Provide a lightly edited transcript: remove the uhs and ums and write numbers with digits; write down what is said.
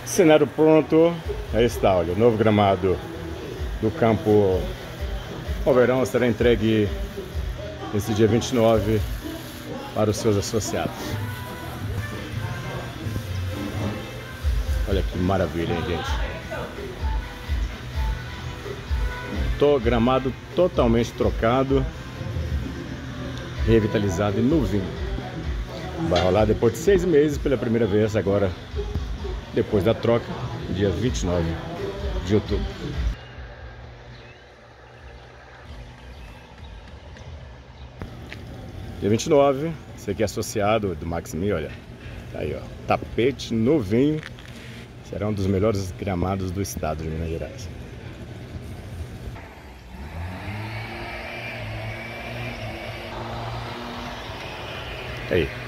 Cenário pronto. Aí está, olha, o novo gramado do campo Alverão será entregue nesse dia 29 para os seus associados. Olha que maravilha, hein, gente? Gramado totalmente trocado, revitalizado e novinho. Vai rolar depois de 6 meses pela primeira vez, agora depois da troca, dia 29 de outubro. Dia 29, você que é associado do Maximi, olha, tá aí, ó, tapete novinho, será um dos melhores gramados do estado de Minas Gerais. Aí,